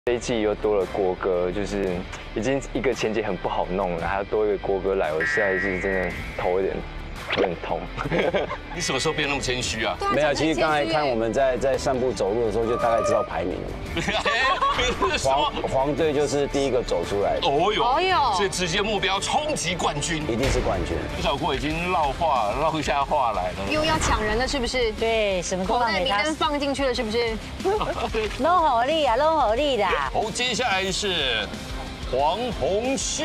这一季又多了国歌，就是已经一个前节很不好弄了，还要多一个国歌来，我现在是真的头有点痛。 你什么时候变那么谦虚啊？ 没有，其实刚才看我们在散步走路的时候，就大概知道排名了嘛。黄队就是第一个走出来的。 哦哟，所以直接目标冲击冠军， 一定是冠军。 朱小国已经唠下话来了， 又要抢人了，是不是？ 对，什么都口袋让给他名单放进去了，是不是？ 弄好力啊，弄好力的。 好，接下来是黄鸿轩。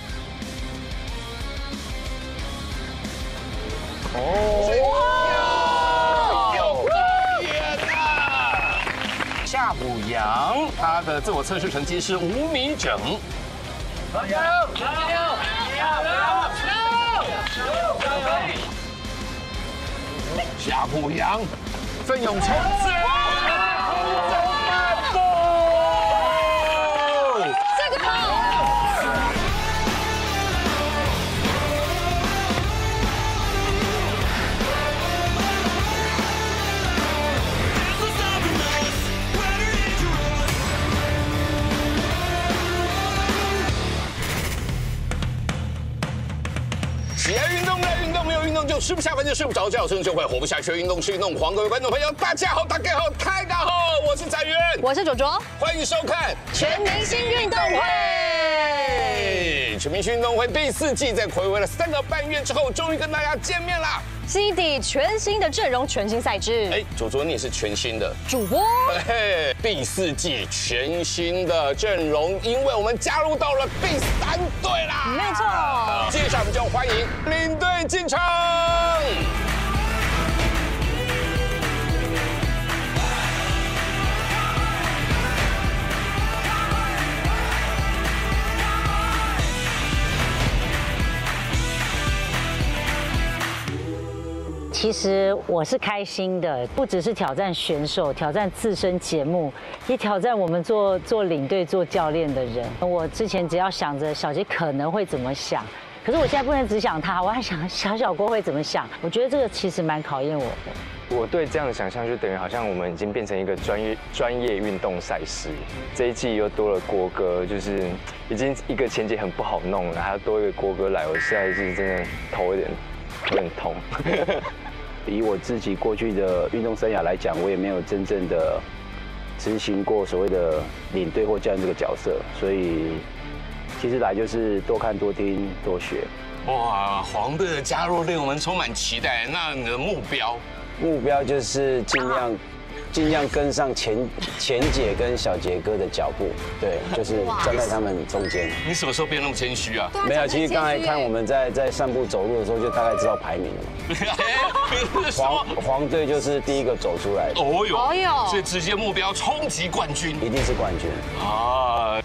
夏补阳，他的自我测试成绩是5米整。夏补阳，奋勇冲刺。 这个好。 喜爱运动，爱运动，没有运动就吃不下饭，就睡不着觉，生就会活不下去。运动是运动，黄各位观众朋友，大家好，大家好，大家好，我是展元， 我是卓卓， 欢迎收看全明星运动会。 全明星运动会第4季在睽违了3个半月之后，终于跟大家见面啦。 基底全新的阵容，全新赛制。 哎，卓卓你也是全新的主播。 嘿，第4季全新的阵容，因为我们加入到了第3队啦。 没有错。 接下来我们就欢迎领队进场。 其实我是开心的，不只是挑战选手，挑战自身节目，也挑战我们做领队、做教练的人。我之前只要想着小杰可能会怎么想，可是我现在不能只想他，我还想小郭会怎么想。我觉得这个其实蛮考验我的。 我对这样的想象就等于好像我们已经变成一个专业运动赛事。这一季又多了国歌，就是已经一个前节很不好弄了，还要多一个国歌来，我现在是真的头有点痛。 以我自己过去的运动生涯来讲，我也没有真正的执行过所谓的领队或教练这个角色，所以其实来就是多看、多听、多学。 哇，黄队的加入令我们充满期待。那你的目标就是尽量跟上前姐跟小杰哥的脚步，对，就是站在他们中间。 你什么时候变那么谦虚啊？ 没有，其实刚才看我们在散步走路的时候，就大概知道排名了嘛。黄队就是第一个走出来的。 哦哟，所以直接目标冲击冠军， 一定是冠军啊！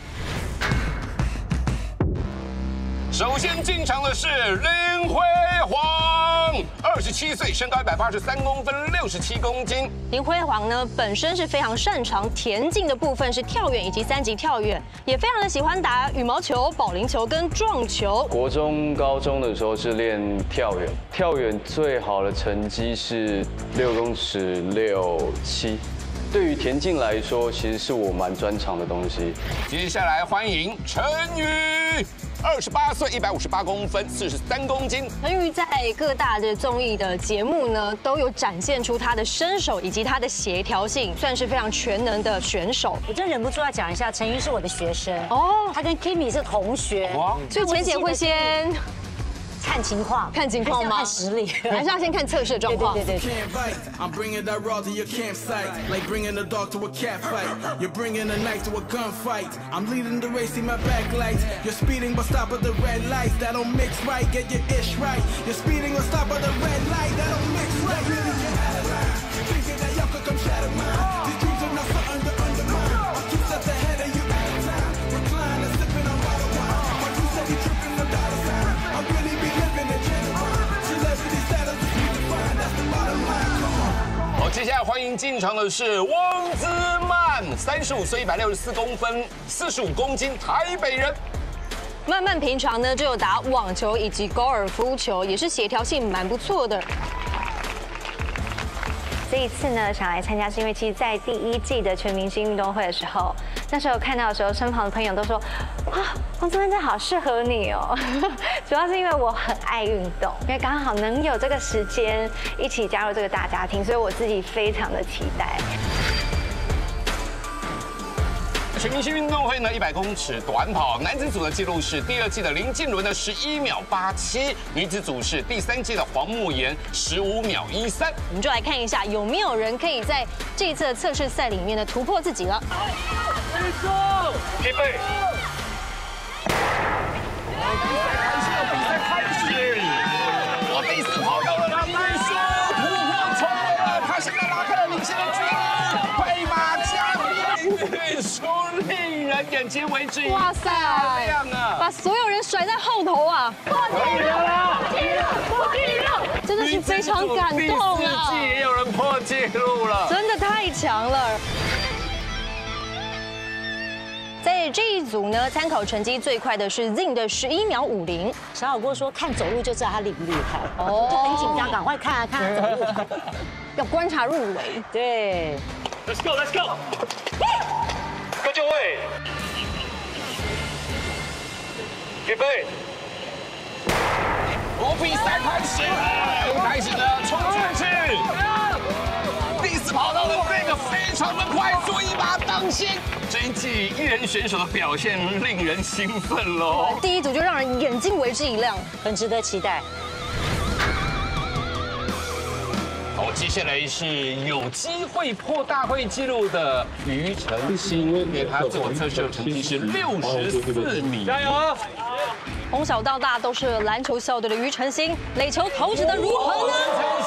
首先进场的是林辉煌，27岁，身高183公分，67公斤。 林辉煌呢，本身是非常擅长田径的部分，是跳远以及3级跳远，也非常的喜欢打羽毛球、保龄球跟撞球。 国中、高中的时候是练跳远，跳远最好的成绩是6公尺6.7。对于田径来说，其实是我蛮专长的东西。 接下来欢迎陈宇，28岁，158公分，43公斤。 陈宇在各大的综艺的节目呢，都有展现出他的身手以及他的协调性，算是非常全能的选手。 我真忍不住要讲一下，陈瑜是我的学生哦， 他跟 Kimi 是同学， 所以钱姐会先看情况吗？看实力， 还是要先看测试的状况？ 对。 I'm bringing that raw to your campsite, like bringing a dog to a cat fight. You're bringing a knife to a gunfight. I'm leading the race, see my back lights. You're speeding, but stop at the red lights. That don't mix right, get your ish right. You're speeding, but stop at the red light. That don't mix right. Really get out of line. Thinking that y'all could come shatter mine. These dreams are not something to undermine. I'll keep steps ahead of you at a time. Recline and sipping on bottle wine. When you said you tripping the dollar sign, I really be living in genuine. Celebrity status is redefined. That's the bottom line. Come on. 好，接下来欢迎进场的是汪姿曼，35岁，164公分，45公斤，台北人。 曼曼平常呢就有打网球以及高尔夫球，也是协调性蛮不错的。 这一次呢，想来参加是因为其实，在第1季的全明星运动会的时候，那时候看到的时候，身旁的朋友都说，哇，黄宗恩真的好适合你哦。主要是因为我很爱运动，因为刚好能有这个时间一起加入这个大家庭，所以我自己非常的期待。 全明星运动会呢，100公尺短跑男子组的记录是第2季的林靖伦的11秒87，女子组是第3季的黄沐妍15秒13。 我们就来看一下有没有人可以在这一次的测试赛里面呢突破自己了。 预备。比赛开始，我第4跑到了林玉书，突破成功了，他现在拉开了领先的距离，快马加鞭，林玉书令人眼睛为之一亮。哇塞， 把所有人甩在后头啊！真的是非常感动啊！ 第4季也有人破纪录了， 真的太强了。 在这一组呢，参考成绩最快的是 Zing 的11秒50。 小小郭说，看走路就知道他厉不厉害，哦，就很紧张，赶快看啊看走路， 要观察入围。 对 ，Let's go, Let's go， 各就位，预备，比赛开始了，冲出去。 第4跑道的这个非常的快速，一马当先。这一季艺人选手的表现令人兴奋喽。 第1组就让人眼睛为之一亮， 很值得期待。 好，接下来是有机会破大会纪录的庾澄庆，因为他自我测试的成绩是64米，加油！ 从小到大都是篮球校队的庾澄庆，垒球投掷的如何呢？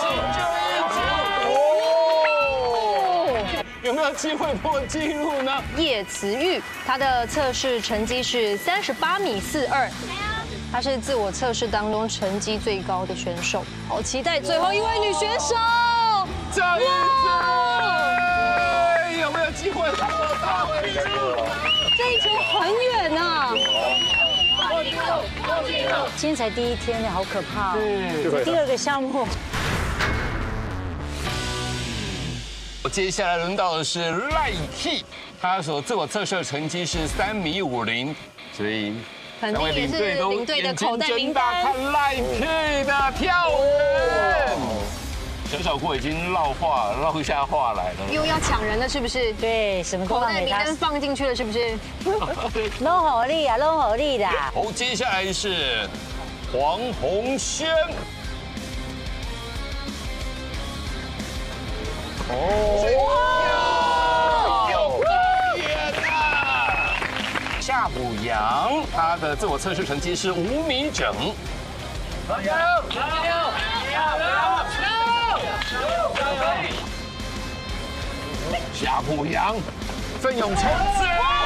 有没有机会破纪录呢？ 叶慈玉，她的测试成绩是38米42，她是自我测试当中成绩最高的选手。好期待最后一位女选手， 张玉珍，有没有机会破大会纪录？ 这一球很远呐！ 今天才第1天呢，好可怕。第2个项目。 接下来轮到的是赖 K， 他所自我测试的成绩是3米50，所以肯定也是领队的口袋名单。 看赖 K 的跳远，小小郭已经唠下话来了， 又要抢人了，是不是？ 对，什么都口袋名单放进去了，是不是？ 弄好力啊，弄好力的。 好，接下来是黄宏轩。 夏补阳，他的自我测试成绩是5米整。加油！加油！夏补阳，奋勇冲刺！